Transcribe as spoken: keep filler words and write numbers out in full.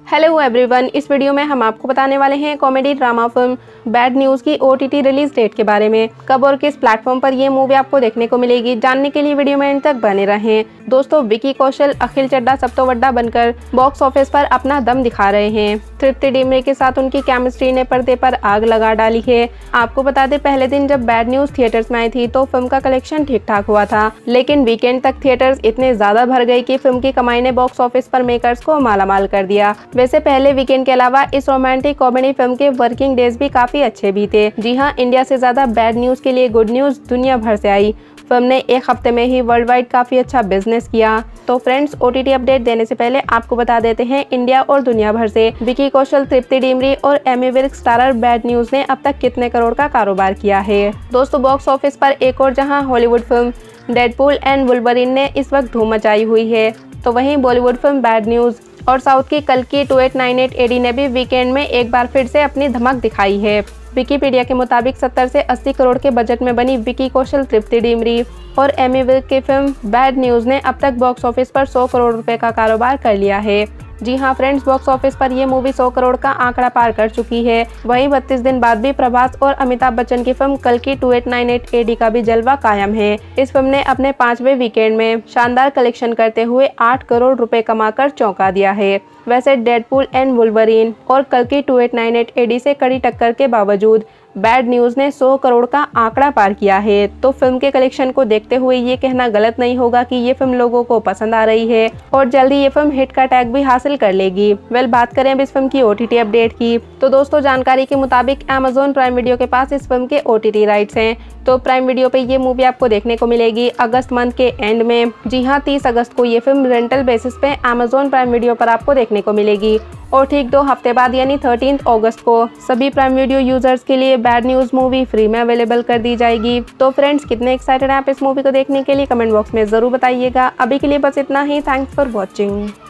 Hello everyone, इस video में हम आपको बताने वाले हैं comedy drama film bad news की ओटीटी रिलीज डेट के बारे में। कब और किस प्लेटफॉर्म पर ये मूवी आपको देखने को मिलेगी, जानने के लिए वीडियो में एंड तक बने रहें। दोस्तों, विकी कौशल अखिल चड्ढा सब तो वड्डा बनकर बॉक्स ऑफिस पर अपना दम दिखा रहे हैं। तृप्ति डिमरी के साथ उनकी केमिस्ट्री ने पर्दे पर आग लगा डाली है। आपको बता दें, पहले दिन जब बैड न्यूज़ थिएटर्स में आई थी तो फिल्म का कलेक्शन ठीक ठाक हुआ था, लेकिन वीकेंड तक थिएटर्स इतने ज्यादा भर गई कि फिल्म की कमाई ने बॉक्स ऑफिस पर मेकर्स को मालामाल कर दिया। वैसे पहले वीकेंड के अलावा इस रोमांटिक कॉमेडी फिल्म के वर्किंग डेज भी काफी अच्छे भी थे। जी हाँ, इंडिया से ज्यादा बैड न्यूज के लिए गुड न्यूज दुनिया भर से आई। फिल्म ने एक हफ्ते में ही वर्ल्ड वाइड काफी अच्छा बिजनेस किया। तो फ्रेंड्स, ओटीटी अपडेट देने से पहले आपको बता देते हैं इंडिया और दुनिया भर से विकी कौशल, तृप्ति डिमरी और Ammy Virk starrer bad news ने अब तक कितने करोड़ का कारोबार किया है। दोस्तों, बॉक्स ऑफिस पर एक और जहां Hollywood film Deadpool and Wolverine ने इस वक्त धूम मचाई हुई है, तो वहीं बॉलीवुड फिल्म बैड न्यूज और साउथ की कल्कि two eight nine eight AD ने भी वीकेंड में एक बार फिर से अपनी धमक दिखाई है। विकीपीडिया के मुताबिक सत्तर से अस्सी करोड़ के बजट में बनी विकी कौशल, तृप्ति डिमरी और एमी विर्क की फिल्म बैड न्यूज ने अब तक बॉक्स ऑफिस पर सौ करोड़ रुपए का कारोबार कर लिया है। जी हाँ फ्रेंड्स, बॉक्स ऑफिस पर ये मूवी सौ करोड़ का आंकड़ा पार कर चुकी है। वहीं बत्तीस दिन बाद भी प्रभास और अमिताभ बच्चन की फिल्म कल्कि two eight nine eight AD का भी जलवा कायम है। इस फिल्म ने अपने पांचवें वीकेंड में शानदार कलेक्शन करते हुए आठ करोड़ रुपए कमाकर चौंका दिया है। वैसे डेडपूल एंड वुल्वरीन और कल्कि two eight nine eight AD से कड़ी टक्कर के बावजूद बैड न्यूज ने सौ करोड़ का आंकड़ा पार किया है। तो फिल्म के कलेक्शन को देखते हुए ये कहना गलत नहीं होगा कि ये फिल्म लोगों को पसंद आ रही है और जल्दी ये फिल्म हिट का टैग भी हासिल कर लेगी। वेल, बात करें अब इस फिल्म की ओटीटी अपडेट की, तो दोस्तों जानकारी के मुताबिक अमेज़न प्राइम वीडियो के पास इस फिल्म के ओटीटी राइट्स हैं। तो प्राइम वीडियो पे ये मूवी आपको देखने को मिलेगी अगस्त मंथ के एंड में। जी हाँ, तीस अगस्त को ये फिल्म रेंटल बेसिस पे अमेज़न प्राइम वीडियो पर आपको देखने को मिलेगी और ठीक दो हफ्ते बाद यानी थर्टीन अगस्त को सभी प्राइम वीडियो यूजर्स के लिए बैड न्यूज मूवी फ्री में अवेलेबल कर दी जाएगी। तो फ्रेंड्स, कितने एक्साइटेड हैं आप इस मूवी को देखने के लिए, कमेंट बॉक्स में जरूर बताइएगा। अभी के लिए बस इतना ही। Thanks for watching.